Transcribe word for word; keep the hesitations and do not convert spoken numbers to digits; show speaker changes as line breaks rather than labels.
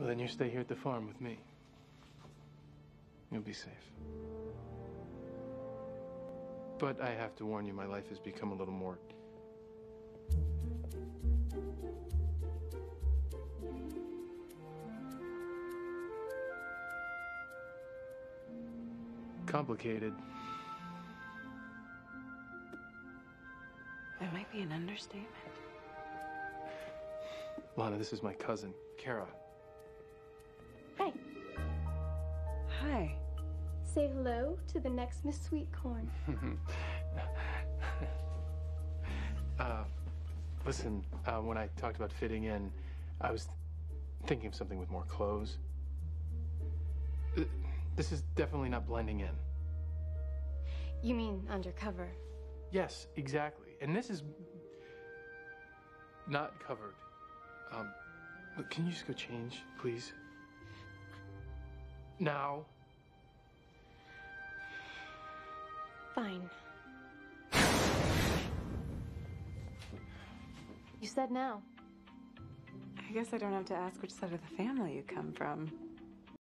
Well, then you stay here at the farm with me. You'll be safe. But I have to warn you, my life has become a little more... complicated.
That might be an understatement.
Lana, this is my cousin, Kara.
Hi.
Hi.
Say hello to the next Miss Sweetcorn.
uh, listen, uh, when I talked about fitting in, I was thinking of something with more clothes. Uh, this is definitely not blending in.
You mean undercover?
Yes, exactly. And this is not covered. Um, look, can you just go change, please? Now.
Fine. You said now.
I guess I don't have to ask which side of the family you come from.